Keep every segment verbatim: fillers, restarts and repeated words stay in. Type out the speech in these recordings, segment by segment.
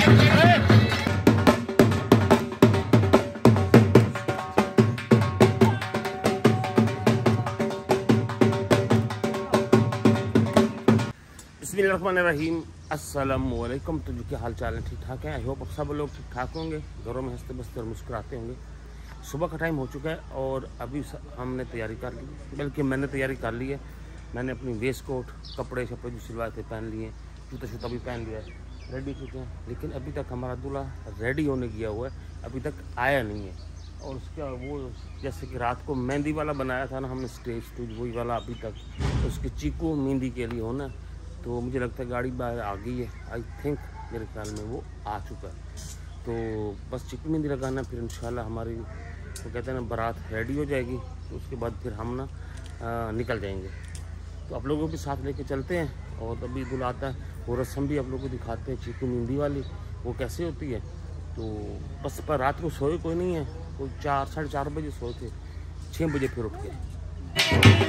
बिस्मिल्लाहिर्रहमानिर्रहीम, अस्सलामुअलैकुम। तो जो क्या हाल चाल है, ठीक ठाक है। आई होप अब सब लोग ठीक ठाक होंगे, घरों में हंसते बसते और मुस्कुराते होंगे। सुबह का टाइम हो चुका है और अभी हमने तैयारी कर ली, बल्कि मैंने तैयारी कर ली है। मैंने अपनी वेस्ट कोट, कपड़े शपड़े जो सिलवाए थे पहन लिए, जूता शूता भी पहन लिया है, रेडी चुके हैं। लेकिन अभी तक हमारा दूल्हा रेडी होने गया हुआ है, अभी तक आया नहीं है। और उसका वो जैसे कि रात को मेहंदी वाला बनाया था ना हमने स्टेज स्टूज, वही वाला अभी तक उसके चीकू मेहंदी के लिए होना। तो मुझे लगता है गाड़ी बाहर आ गई है, आई थिंक मेरे ख्याल में वो आ चुका है। तो बस चीकू मेहंदी लगाना, फिर इंशाल्लाह हमारी तो कहते हैं ना बारात रेडी हो जाएगी। तो उसके बाद फिर हम ना आ, निकल जाएंगे। तो आप लोगों के साथ लेके चलते हैं और अभी दूल्हा आता है, वो रस्म भी आप लोगों को दिखाते हैं, चीकू मेहंदी वाली वो कैसे होती है। तो बस पर रात को सोए कोई नहीं है, कोई चार साढ़े चार बजे सोए थे, छः बजे फिर उठ गए।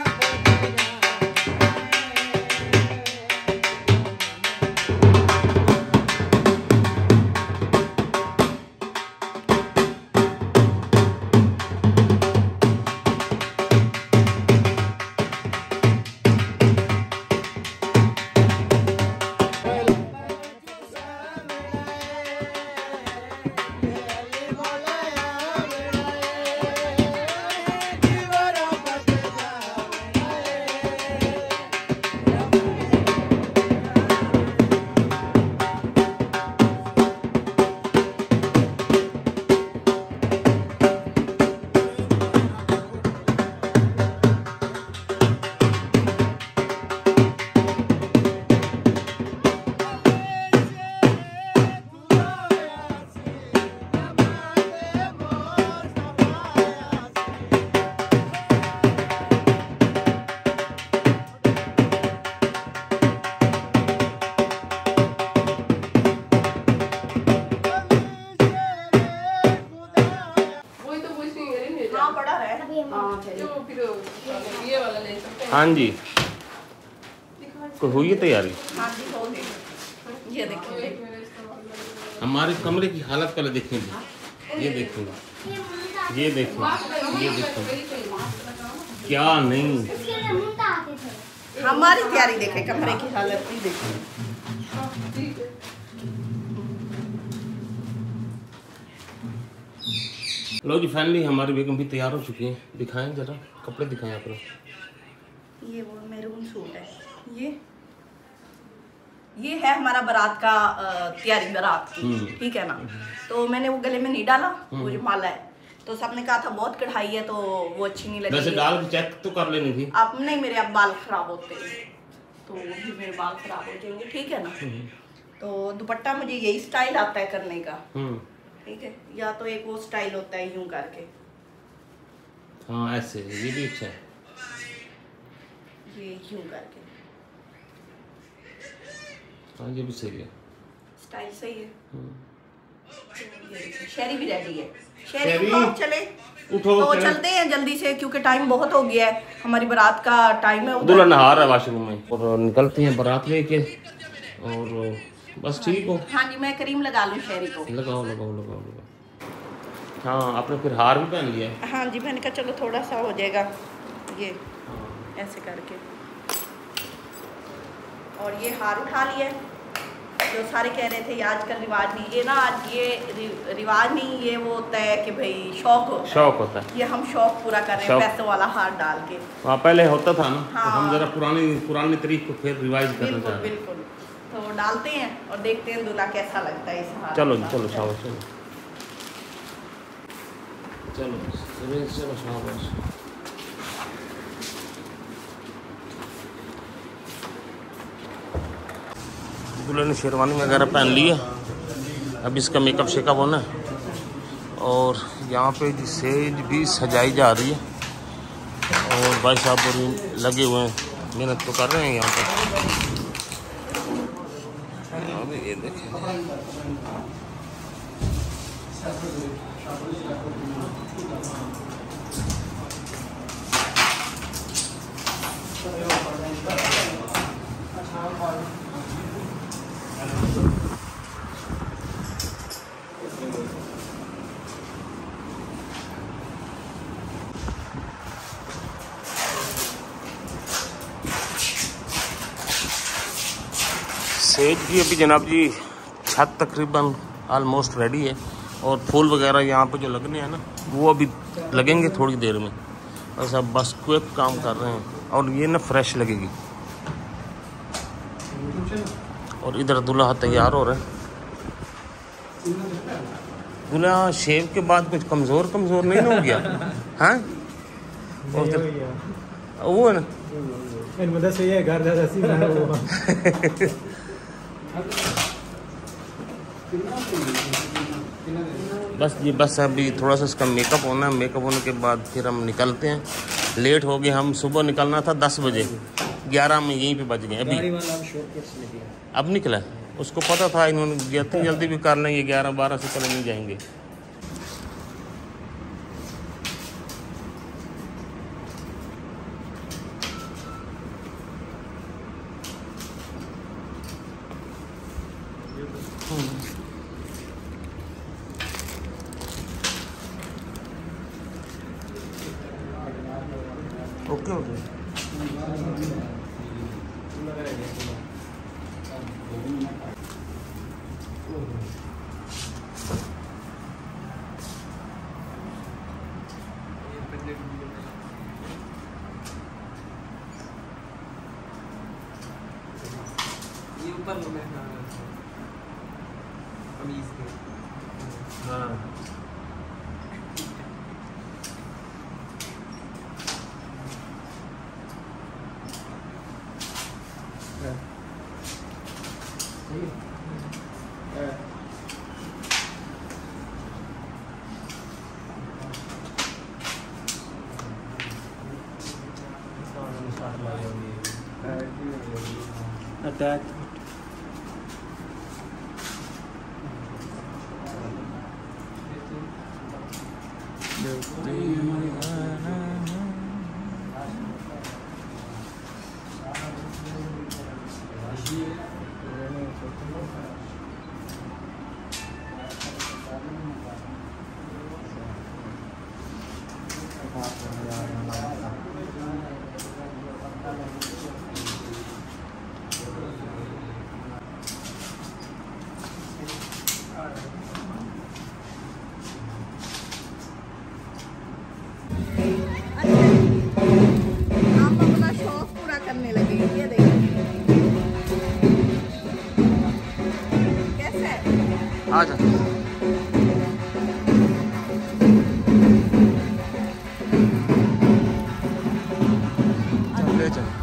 हाँ जी, तो हुई है तैयारी। हाँ जी, हो गई। ये देखिए हमारे कमरे की हालत पहले देखेंगे, ये देखेंगे, ये देखेंगे, ये देखेंगे क्या नहीं। हमारी तैयारी देखें, कमरे की हालत भी देखें। लो जी फाइनली हमारी बेगम भी तैयार हो चुकी है। दिखाएं जरा कपड़े दिखाएं आप लोग। ये वो मैरून सूट है, ये ये है हमारा बारात का तैयारी बारात की, ठीक है ना। तो मैंने वो गले में नहीं डाला, वो जो माला है, तो सबने कहा था बहुत कढ़ाई है तो वो अच्छी नहीं लगी। वैसे डाल के चेक तो कर लेनी थी। अब नहीं, मेरे अब बाल खराब होते हैं तो भी मेरे बाल खराब हो जाएंगे, ठीक है ना। तो दुपट्टा मुझे यही स्टाइल आता है करने का, ठीक है। या तो एक वो स्टाइल होता है यूं करके, हाँ ऐसे, ये भी अच्छा है, ये यूं करके, हाँ ये भी सही है, स्टाइल सही है। तो शेरी भी रेडी है, शेरी उठो, चले उठो तो चले। चलते हैं जल्दी से क्योंकि टाइम बहुत हो गया है, हमारी बारात का टाइम है। दूल्हा नहा रहा है वॉशरूम में और निकलते हैं बारात लेके। और बस ठीक हो। हाँ जी, मैं क्रीम लगा लूँ शेरी को। लगाओ लगाओ लगाओ लगाओ। हाँ आपने फिर हार भी पहन लिया है। हाँ जी, मैंने कहा चलो थोड़ा सा हो जाएगा ये ऐसे करके। और ये हार उठा लिया है, जो सारे कह रहे थे ये आजकल रिवाज नहीं, ये ना आज ये रिवाज नहीं, ये वो होता है कि भाई शौक होता है, शौक होता है। ये हम शौक पूरा कर रहे हैं पैसों वाला हार डाल के। हाँ पहले होता था ना, हाँ। तो हम जरा पुरानी पुरानी तरीक को फिर रिवाइज करना चाह रहे हैं। बिल्कुल, तो डालते हैं और देखते हैं दूल्हा कैसा लगता है इस हार। चलो चलो शाबाश, चलो चलो चलो शाबाश। दूल्हे ने शेरवानी वगैरह पहन ली है, अब इसका मेकअप शेकअप होना है। और यहाँ पे सेज भी सजाई जा रही है और भाई साहब लगे हुए हैं, मेहनत तो कर रहे हैं यहाँ पे। ये देखें स्टेज की अभी जनाब जी छत तकरीबन आलमोस्ट रेडी है और फूल वगैरह यहाँ पे जो लगने हैं ना वो अभी लगेंगे थोड़ी देर में। और सब बस क्विक काम कर रहे हैं और ये ना फ्रेश लगेगी। और इधर दूल्हा तैयार हो रहा है। दूल्हा शेव के बाद कुछ कमज़ोर कमज़ोर नहीं ना हो गया? हाँ वो है ना मदद से ये घर बस ये बस अभी थोड़ा सा इसका मेकअप होना है। मेकअप होने के बाद फिर हम निकलते हैं। लेट हो गए, हम सुबह निकलना था दस बजे, ग्यारह में यहीं पे बज गए। अभी अब निकला, उसको पता था इन्होंने जितनी जल्दी भी कर लेंगे ग्यारह बारह से पहले नहीं जाएंगे। ओके ओके ये ऊपर लो मैं कमीज के हाँ अटैक आजा। ले चल।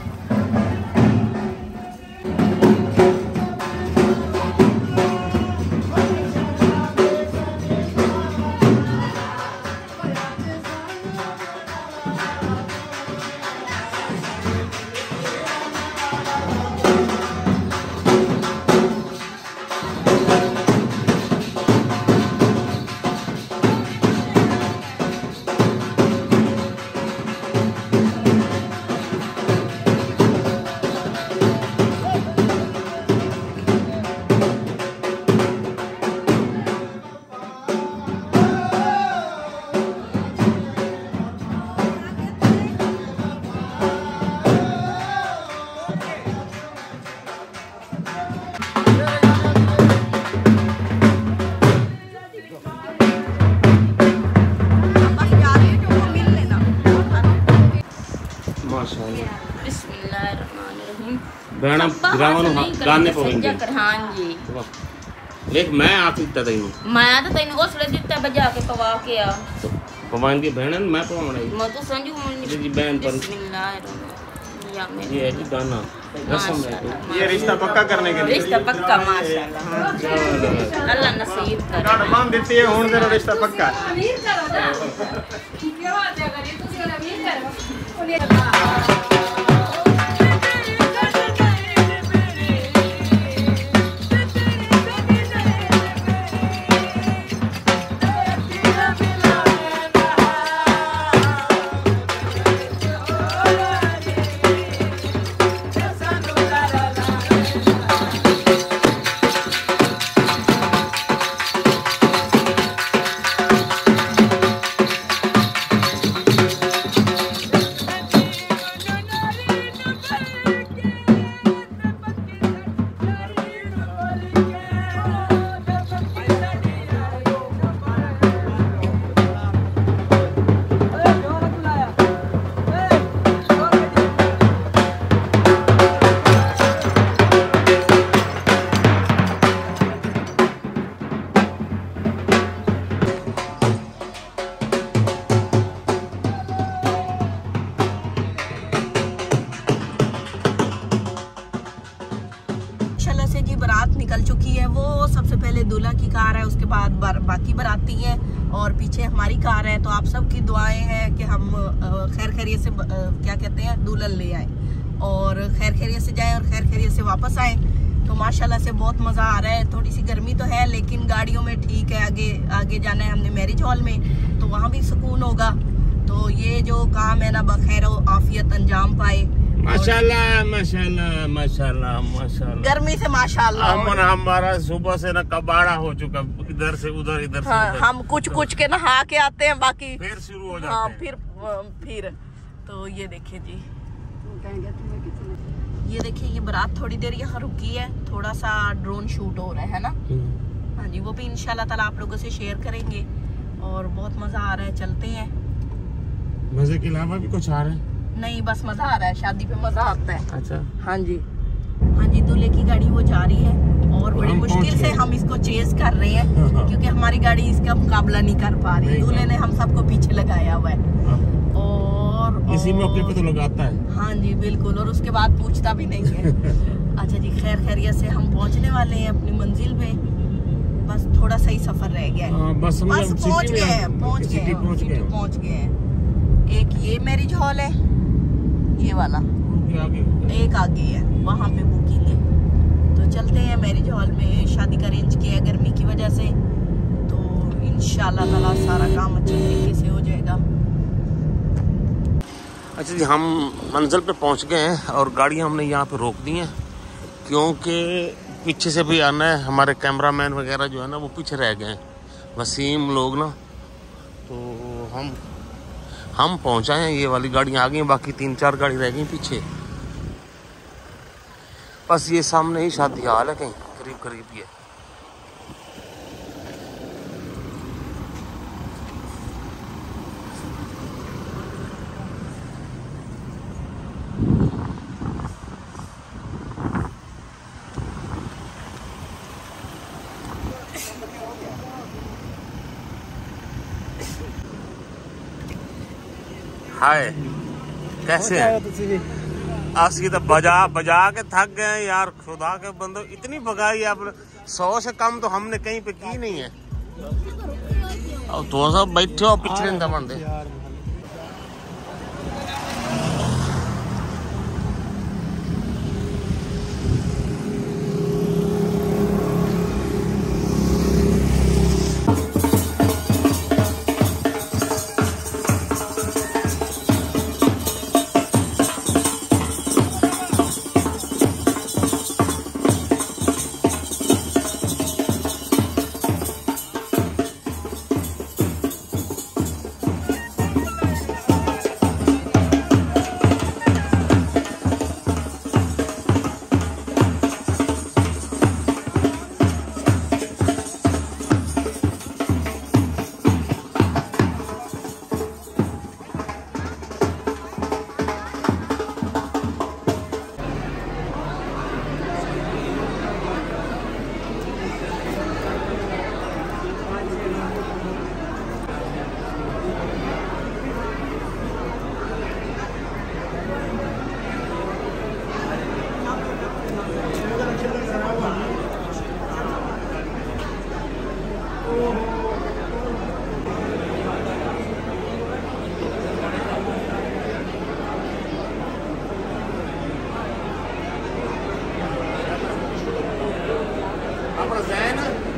बहना गिरावन गाने पवेंगे। हां जी देख मैं आ सकता तैनू मैं तो तैनू घोसले दिता बजा के पवा के आ पवाएंगे बहन मैं पवाना मैं तो संजू मन जी बहन पर ये है जी गाना रसम है। ये रिश्ता पक्का करने के लिए रिश्ता पक्का माशाल्लाह अल्लाह नसीब करे मान देती है हुन तेरा रिश्ता पक्का अमीर करो ना क्या बात है करिए तुसी अमीर करो। की कार है, उसके बाद बाकी बाराती हैं और पीछे हमारी कार है। तो आप सबकी दुआएं हैं कि हम खैर खैरियत से क्या कहते हैं दुल्हन ले आए और खैर खैरियत से जाएं और खैर खैरियत से वापस आए। तो माशाल्लाह से बहुत मज़ा आ रहा है। थोड़ी सी गर्मी तो है लेकिन गाड़ियों में ठीक है। आगे आगे जाना है हमने मैरिज हॉल में, तो वहाँ भी सुकून होगा। तो ये जो काम है ना बखैर आफियत अंजाम पाए। माशाल्लाह माशाल्लाह माशाल्लाह माशाल्लाह। गर्मी से माशाल्लाह हम हमारा सुबह से ना कबाड़ा हो चुका, इधर से उधर इधर से हाँ, उधर। हम कुछ कुछ के नहा के आते हैं, बाकी फिर शुरू हो जाते हाँ, हैं। फिर फिर तो ये देखिए जी, ये देखिए ये बारात थोड़ी देर यहाँ रुकी है, थोड़ा सा ड्रोन शूट हो रहा है ना। हाँ जी, वो भी इंशाल्लाह ताला आप लोगों से शेयर करेंगे और बहुत मजा आ रहा है। चलते हैं। मजे के अलावा भी कुछ आ रहा है? नहीं, बस मजा आ रहा है, शादी पे मजा आता है। अच्छा हाँ जी, हाँ जी, दूल्हे की गाड़ी वो जा रही है और बड़ी मुश्किल से हम इसको चेज कर रहे हैं क्योंकि हमारी गाड़ी इसका मुकाबला नहीं कर पा रही। दूल्हे ने हम सबको पीछे लगाया हुआ है और इसी मौके पे तो लगाता है। हाँ जी बिल्कुल, और उसके बाद पूछता भी नहीं है। अच्छा जी, खैर खैरियत से हम पहुंचने वाले हैं अपनी मंजिल पे। बस थोड़ा सा ही सफर रह गया है। बस बस पहुंच गए हैं, पहुंच गए हैं, पहुंच गए पहुंच गए हैं। एक ये मैरिज हॉल है, ये वाला एक आगे है, वहाँ पे बुकिंग है। तो चलते हैं मैरिज हॉल में। शादी का अरेंज किया है गर्मी की वजह से, तो इंशाल्लाह ताला सारा काम अच्छे तरीके से हो जाएगा। अच्छा जी, हम मंजिल पे पहुंच गए हैं और गाड़ियां हमने यहाँ पे रोक दी हैं क्योंकि पीछे से भी आना है। हमारे कैमरामैन वगैरह जो है ना वो पीछे रह गए हैं, वसीम लोग ना। तो हम हम पहुंचाए हैं, ये वाली गाड़ियां आ गई हैं, बाकी तीन चार गाड़ी रह गई पीछे। बस ये सामने ही शादी हाल है, कहीं करीब करीब ही है। हाय, कैसे हैं? आसी तो बजा बजा के थक गए यार, खुदा के बंदो, इतनी भगाई आपने, सौ से कम तो हमने कहीं पे की नहीं है। अब तो सब बैठे हो पिछले दमन दे। Apa Zainab?